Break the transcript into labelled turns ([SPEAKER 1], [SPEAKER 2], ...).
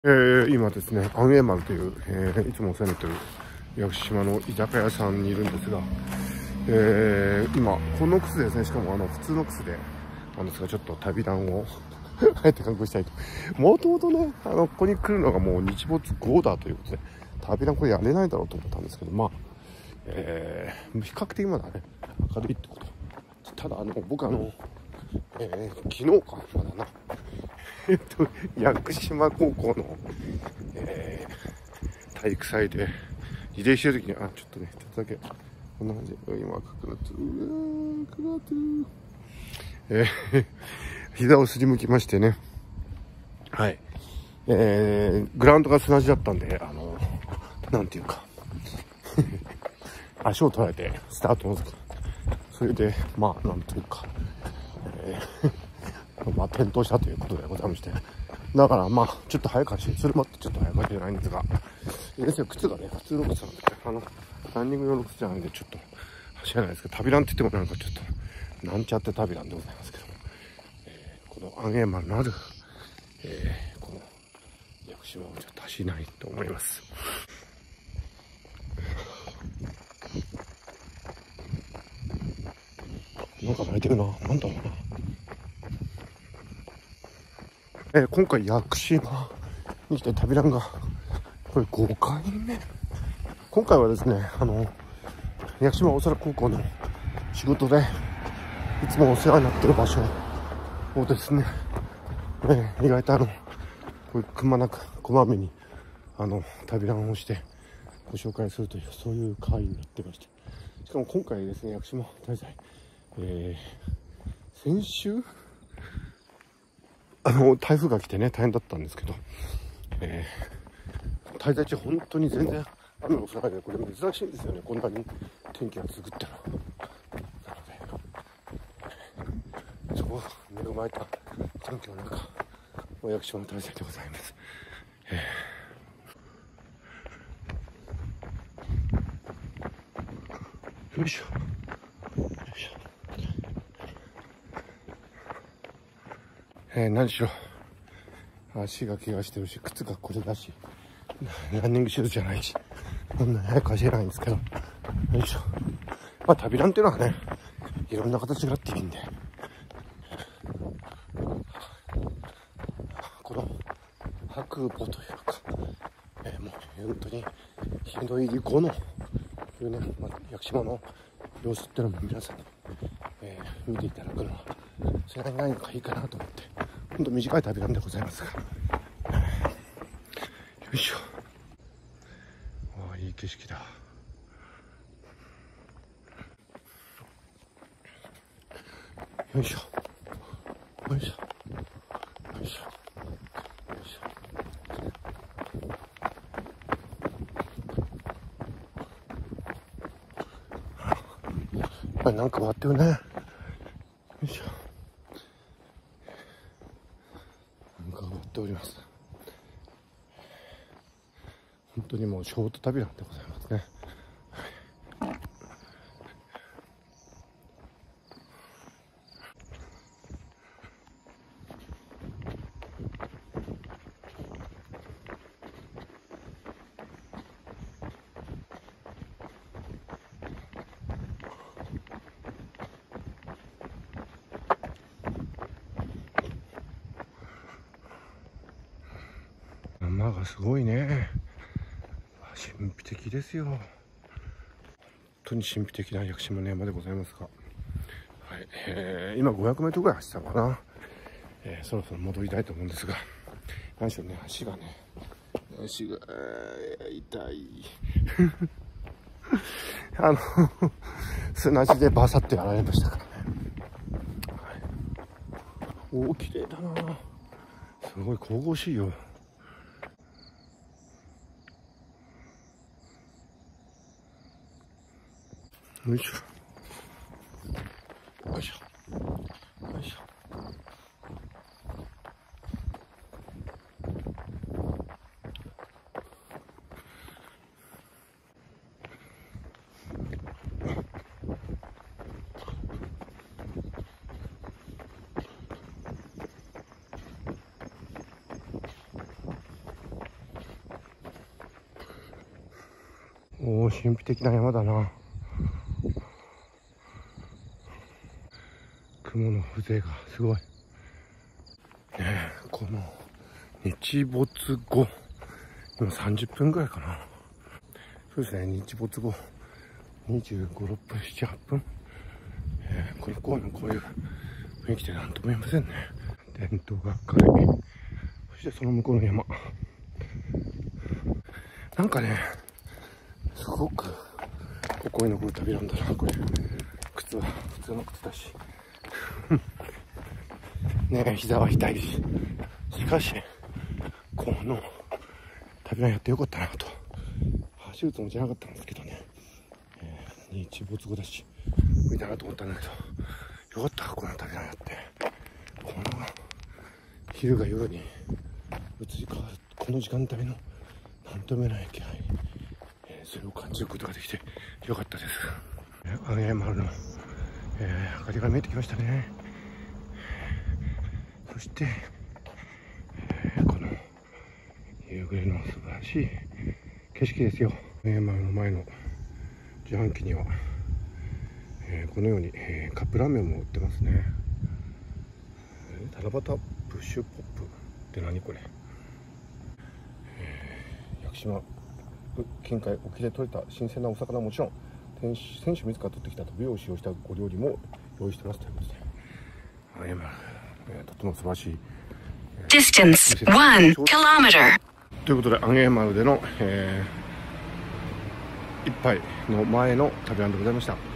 [SPEAKER 1] 今ですね、安永丸という、いつもお世話になっている屋久島の居酒屋さんにいるんですが、今、この靴ですね、しかも普通の靴で、ですが、ちょっと旅団をあえて観光したいと。もともとね、ここに来るのがもう日没5だということで、旅団これやれないだろうと思ったんですけど、まあ、比較的まだね、明るいってこと。ただ、僕昨日か、まだな。屋久島高校の、体育祭でリレーしてる時に、ちょっとね、ちょっとだけ、こんな感じ。今、赤くなってる。膝をすりむきましてね。はい。グラウンドが砂地だったんで、なんていうか、足を取られて、スタートの時。それで、まあ、なんというか、まあ、転倒したということでございまして。だから、まあ、ちょっと早かし、それもあってちょっと早かしじゃないんですが、ですよ、靴がね、普通の靴なんで、ランニング用の靴じゃないんで、ちょっと走らないですけど、旅ランって言ってもなんかちょっと、なんちゃって旅ランでございますけど、この安永丸のある、この屋久島をちょっと走りないと思います。なんか泣いてるな。なんだろうな。今回屋久島に来て旅ランがこれ5回目。今回はですね、屋久島大空高校の仕事でいつもお世話になってる場所をですね、意外とこういうくまなくこまめに旅ランをしてご紹介するというそういう会になってまして、しかも今回ですね、屋久島滞在、先週台風が来てね、大変だったんですけど、滞在中本当に全然雨も降らないで、これ珍しいんですよね、こんなに天気が続くってのは。なので、そこを恵まれた天気の中、屋久島の滞在でございます。よいしょ。よいしょ。何しろ足が怪我してるし、靴がこれだし、ランニングシューズじゃないし、こんなに早く走れないんですけど、よいしょ。まあ旅ランっていうのはね、いろんな形があっていいんで、この白母というか、もう本当に日の入り後のいうね、屋久島の様子っていうのも皆さんに、見ていただくのはそれなりに何かいいかなと思って、ほんと短い旅なんでございますが、よいしょ。いい景色だ。よいしょよいしょよいしょよいしょ。やっぱりなんか割ってるね。よいしょ。なんか割っております。本当にもうショート旅なんでございますね。山がすごいね。神秘的ですよ。本当に神秘的な屋久島の山でございますが、はい、今500メートルぐらい走ったかな。そろそろ戻りたいと思うんですが、何しろね、足が痛い。砂地でバサッとやられましたからね。はい、おお、綺麗だな。すごい神々しいよ。よいしょよいしょよいしょ。 おお、神秘的な山だな。雲の風情がすごい。この日没後、今30分ぐらいかな。そうですね、日没後25、6分、7、8分。この公園のこういう雰囲気でなんとも言えませんね。伝統学科で、そしてその向こうの山。なんかね、すごくここに残る旅なんだな。これ靴は普通の靴だしねえ、膝は痛いし。しかしこの旅はやってよかったなと。走るつもりじゃなかったんですけどね、日没後だし無理だなと思ったんだけど、よかった。この旅はやって、この昼が夜に移り変わるこの時間帯の何とも言えない気配、それを感じることができてよかったです。阿賀山の、明かりが見えてきましたね。そして、この夕暮れの素晴らしい景色ですよ。阿賀山の前の自販機には、このように、カップラーメンも売ってますね。七夕ブッシュポップって何これ。屋久島近海沖で採れた新鮮なお魚はもちろん、選手自ら取ってきたトビウオを使用したお料理も用意してますということで、とても素晴らしい。Distance 1 kilometer ということで、阿賀山での、一杯の前の旅でございました。